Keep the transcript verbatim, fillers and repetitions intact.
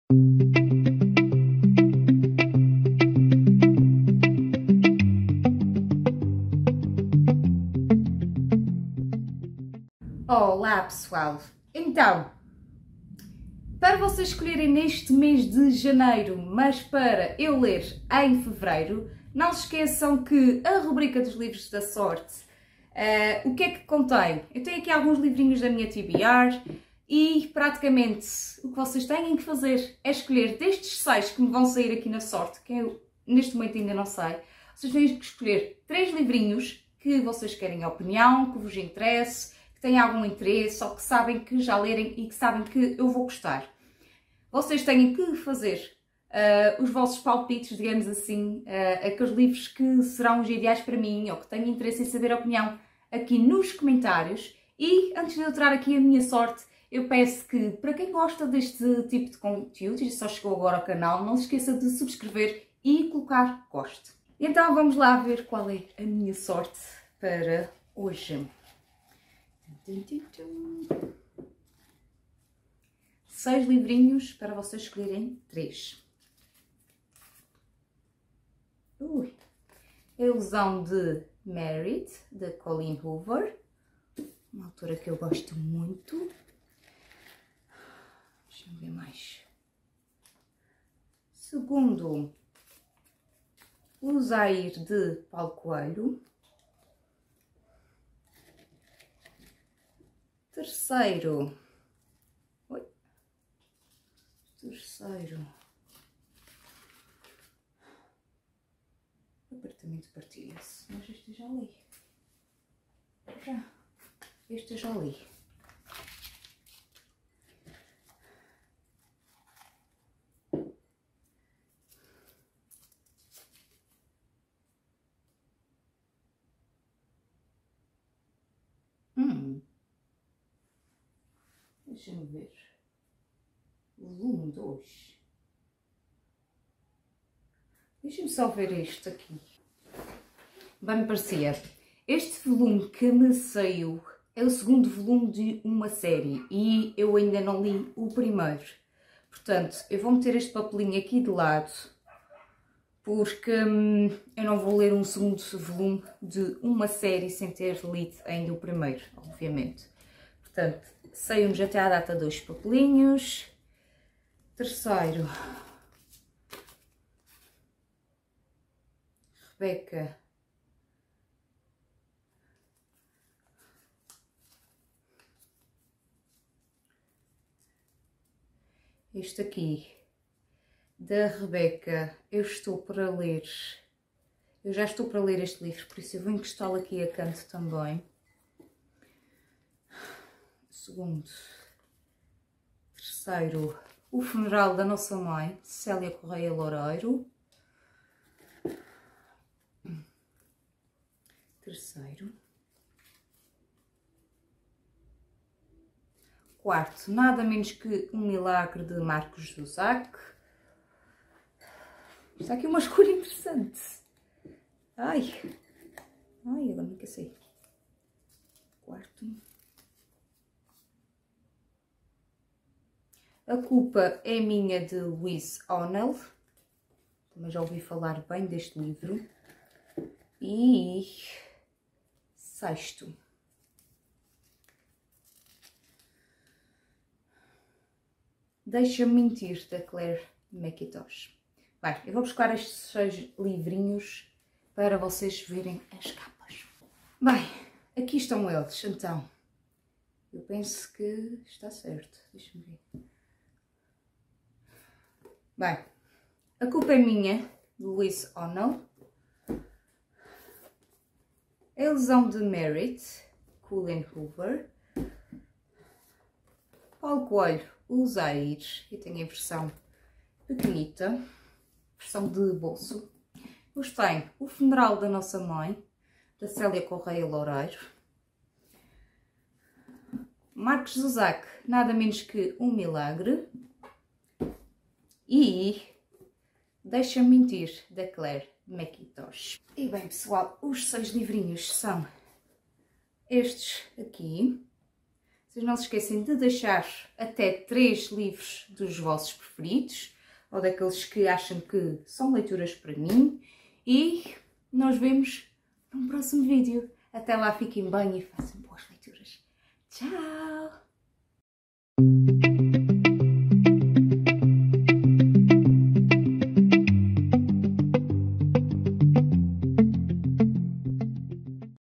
Olá pessoal, então, para vocês escolherem neste mês de janeiro, mas para eu ler em fevereiro, não se esqueçam que a rubrica dos livros da sorte, uh, o que é que contém? Eu tenho aqui alguns livrinhos da minha T B R e praticamente o que vocês têm que fazer é escolher destes seis que me vão sair aqui na sorte, que eu neste momento ainda não sei, vocês têm que escolher três livrinhos que vocês querem a opinião, que vos interesse, que têm algum interesse ou que sabem que já lerem e que sabem que eu vou gostar. Vocês têm que fazer uh, os vossos palpites, digamos assim, uh, aqueles livros que serão os ideais para mim ou que têm interesse em saber a opinião aqui nos comentários. E antes de eu tirar aqui a minha sorte, eu peço que, para quem gosta deste tipo de conteúdo e só chegou agora ao canal, não se esqueça de subscrever e colocar gosto. Então vamos lá ver qual é a minha sorte para hoje. Seis livrinhos para vocês escolherem três. Ui. A Ilusão de Married, de Colleen Hoover, uma autora que eu gosto muito. Deixa-me ver mais. Segundo, O Zair, de Paulo Coelho. Terceiro, oi, terceiro, Apartamento Partilha-se, mas este eu já li, já, este eu já li. Hum. Deixa-me ver. Volume dois. Deixa-me só ver este aqui. Bem me parecia. Este volume que me saiu é o segundo volume de uma série e eu ainda não li o primeiro. Portanto, eu vou meter este papelinho aqui de lado porque hum, eu não vou ler um segundo volume de uma série sem ter lido ainda o primeiro, obviamente. Portanto, saiu-nos até à data dois papelinhos. Terceiro, Rebeca. Este aqui, da Rebeca, eu estou para ler. Eu já estou para ler este livro, por isso eu vou encostá-lo aqui a canto também. Segundo, terceiro, O Funeral da Nossa Mãe, de Célia Correia Loureiro. Terceiro. Quarto, Nada Menos Que Um Milagre, de Marcos Zusak. Está aqui uma escolha interessante. Ai, ai, agora não sei. Quarto. A Culpa é Minha, de Louise O'Neill. Também já ouvi falar bem deste livro. E sexto. Deixa-me Mentir, da Claire McIntosh. Bem, eu vou buscar estes seis livrinhos para vocês verem as capas. Bem, aqui estão eles, então. Eu penso que está certo. Deixa-me ver. Bem, A Culpa é Minha, de Louise O'Neill. A Ilusão de Married, Colleen Hoover. Paulo Coelho, O Zair, e tem a versão pequenita, versão de bolso. Depois tem O Funeral da Nossa Mãe, da Célia Correia Loureiro. Marcos Zusak, Nada Menos Que Um Milagre. E Deixa-me Mentir, da Claire McIntosh. E bem, pessoal, os seis livrinhos são estes aqui. Vocês não se esquecem de deixar até três livros dos vossos preferidos, ou daqueles que acham que são leituras para mim. E nós vemos num próximo vídeo. Até lá, fiquem bem e façam boas leituras. Tchau!